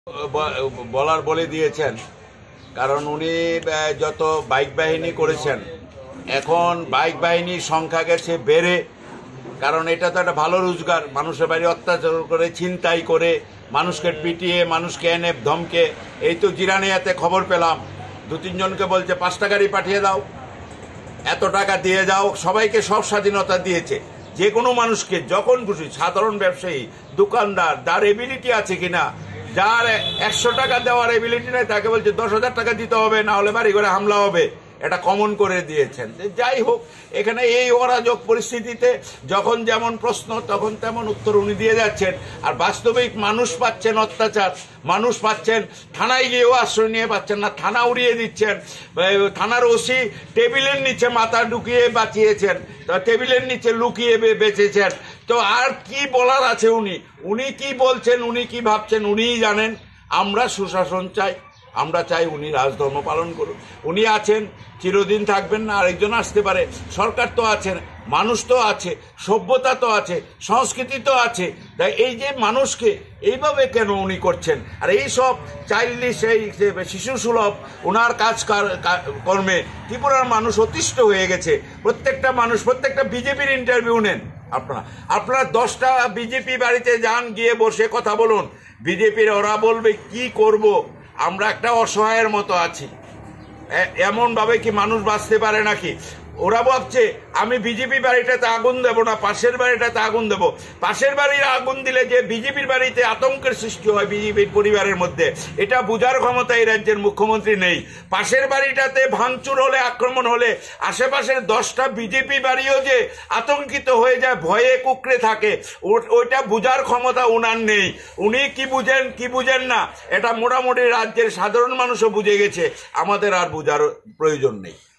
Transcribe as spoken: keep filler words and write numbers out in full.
বলার বলে দিয়েছেন, কারণ উনি যত বাইক বাহিনী করেছেন, এখন বাইক বাহিনীর সংখ্যা গেছে বেড়ে, কারণ এটা তো একটা ভালো রোজগার। মানুষের বাড়ি অত্যাচার করে, ছিনতাই করে, মানুষকে পিটিয়ে, মানুষকে এনে ধমকে। এই তো জিরানিয়াতে খবর পেলাম, দু তিনজনকে বলছে পাঁচটা গাড়ি পাঠিয়ে দাও, এত টাকা দিয়ে যাও। সবাইকে সব স্বাধীনতা দিয়েছে, যে কোনো মানুষকে যখন খুশি, সাধারণ ব্যবসায়ী, দোকানদার, যার এবিলিটি আছে কিনা, যার একশো টাকা দেওয়ার এবিলিটি নেই, তাকে বলছে দশ হাজার টাকা দিতে হবে, না হলে বাড়ি ঘরে হামলা হবে। এটা কমন করে দিয়েছেন। যাই হোক, এখানে এই অরাজক পরিস্থিতিতে যখন যেমন প্রশ্ন তখন তেমন উত্তর উনি দিয়ে যাচ্ছেন। আর বাস্তবিক মানুষ পাচ্ছেন অত্যাচার, মানুষ পাচ্ছেন থানায় গিয়েও আশ্রয় নিয়ে পাচ্ছেন না, থানা উড়িয়ে দিচ্ছেন। থানার ওসি টেবিলের নিচে মাথা ঢুকিয়ে বাঁচিয়েছেন, টেবিলের নিচে লুকিয়ে বেঁচেছেন। তো আর কি বলার আছে? উনি উনি কি বলছেন, উনি কি ভাবছেন, উনিই জানেন। আমরা সুশাসন চাই, আমরা চাই উনি রাজধর্ম পালন করুন। উনি আছেন, চিরদিন থাকবেন না, আরেকজন আসতে পারে। সরকার তো আছেন, মানুষ তো আছে, সভ্যতা তো আছে, সংস্কৃতি তো আছে। তাই এই যে মানুষকে এইভাবে কেন উনি করছেন? আর এই সব চাইল্ডিশ, এই শিশু সুলভ ওনার কাজ কর্মে ত্রিপুরার মানুষ অতিষ্ঠ হয়ে গেছে। প্রত্যেকটা মানুষ, প্রত্যেকটা বিজেপির ইন্টারভিউ নেন আপনারা, আপনারা দশটা বিজেপি বাড়িতে যান, গিয়ে বসে কথা বলুন। বিজেপির ওরা বলবে কি করব, আমরা একটা অসহায়ের মতো আছি। এমন ভাবে কি মানুষ বাঁচতে পারে নাকি? ওরা ভাবছে আমি বিজেপি বাড়িটাতে আগুন দেব না, পাশের বাড়িটাতে আগুন দেব। পাশের বাড়ির আগুন দিলে যে বিজেপির বাড়িতে আতঙ্কের সৃষ্টি হয় বিজেপির পরিবারের মধ্যে, এটা বুঝার ক্ষমতা এই রাজ্যের মুখ্যমন্ত্রী নেই। পাশের বাড়িটাতে ভাঙচুর হলে, আক্রমণ হলে আশেপাশের দশটা বিজেপি বাড়িও যে আতঙ্কিত হয়ে যায়, ভয়ে কুকড়ে থাকে, ওইটা বুঝার ক্ষমতা উনার নেই। উনি কি বুঝেন কি বুঝেন না, এটা মোটামুটি রাজ্যের সাধারণ মানুষও বুঝে গেছে। আমাদের আর বুঝার প্রয়োজন নেই।